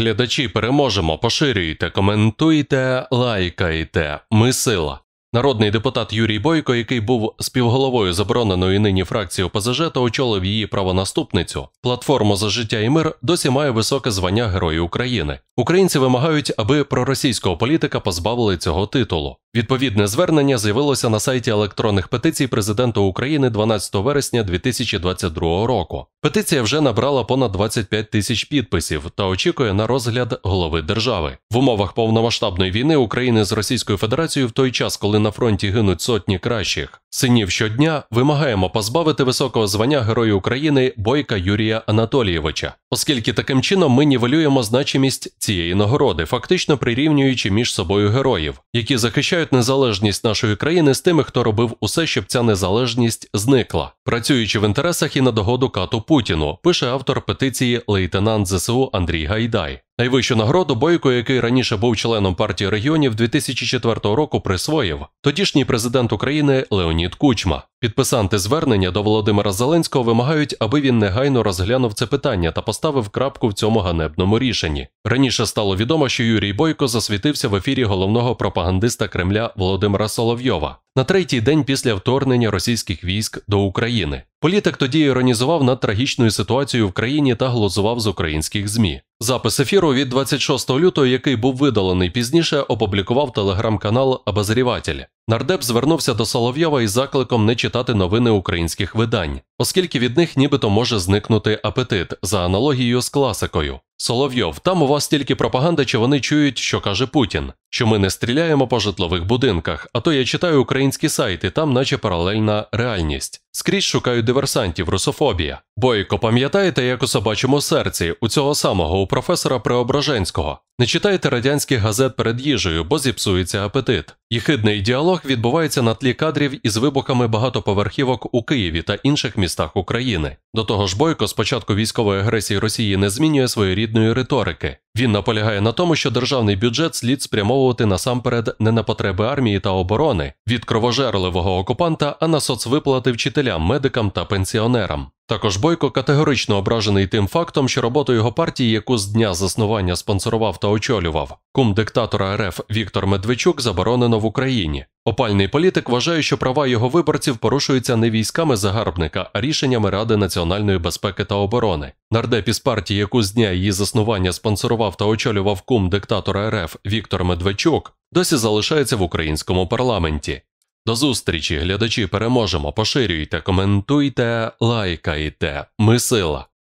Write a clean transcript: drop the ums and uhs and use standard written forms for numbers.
глядачі, переможемо! Поширюйте, коментуйте, лайкайте. Ми сила. Народний депутат Юрій Бойко, який був співголовою забороненої нині фракції ОПЗЖ та очолив її правонаступницю, платформу «За життя і мир», досі має високе звання Герой України. Українці вимагають, аби проросійського політика позбавили цього титулу. Відповідне звернення з'явилося на сайті електронних петицій президента України 12 вересня 2022 року. Петиція вже набрала понад 25 тисяч підписів та очікує на розгляд голови держави. В умовах повномасштабної війни України з Російською Федерацією в той час, коли на фронті гинуть сотні кращих синів щодня, вимагаємо позбавити високого звання Героя України Бойка Юрія Анатолійовича, оскільки таким чином ми нівелюємо значимість цієї нагороди, фактично прирівнюючи між собою героїв, які захищають незалежність нашої країни з тими, хто робив усе, щоб ця незалежність зникла, працюючи в інтересах і на догоду кату Путіну, пише автор петиції лейтенант ЗСУ Андрій Гайдай. Найвищу нагороду Бойко, який раніше був членом партії регіонів, 2004 року присвоїв тодішній президент України Леонід Кучма. Підписанти звернення до Володимира Зеленського вимагають, аби він негайно розглянув це питання та поставив крапку в цьому ганебному рішенні. Раніше стало відомо, що Юрій Бойко засвітився в ефірі головного пропагандиста Кремля Володимира Соловйова на третій день після вторгнення російських військ до України. Політик тоді іронізував над трагічною ситуацією в країні та глузував з українських ЗМІ. Запис ефіру від 26 лютого, який був видалений пізніше, опублікував телеграм-канал «Обозріватель». Нардеп звернувся до Соловйова із закликом не читати новини українських видань, оскільки від них нібито може зникнути апетит, за аналогією з класикою. Соловйов: там у вас тільки пропаганда, чи вони чують, що каже Путін? Що ми не стріляємо по житлових будинках, а то я читаю українські сайти, там наче паралельна реальність. Скрізь шукають диверсантів, русофобія. Бойко: пам'ятаєте, як у «Собачому серці», у цього самого, у професора Преображенського? Не читайте радянських газет перед їжею, бо зіпсується апетит. Єхидний діалог відбувається на тлі кадрів із вибухами багатоповерхівок у Києві та інших містах України. До того ж, Бойко з початку військової агресії Росії не змінює своєрідної риторики. Він наполягає на тому, що державний бюджет слід спрямовувати насамперед не на потреби армії та оборони від кровожерливого окупанта, а на соцвиплати вчителям, медикам та пенсіонерам. Також Бойко категорично ображений тим фактом, що роботу його партії, яку з дня заснування спонсорував та очолював кум диктатора РФ Віктор Медведчук, заборонено в Україні. Опальний політик вважає, що права його виборців порушуються не військами загарбника, а рішеннями Ради національної безпеки та оборони. Нардеп із партії, яку з дня її заснування спонсорував та очолював кум диктатора РФ Віктор Медведчук, досі залишається в українському парламенті. До зустрічі, глядачі, переможемо! Поширюйте, коментуйте, лайкайте. Ми сила.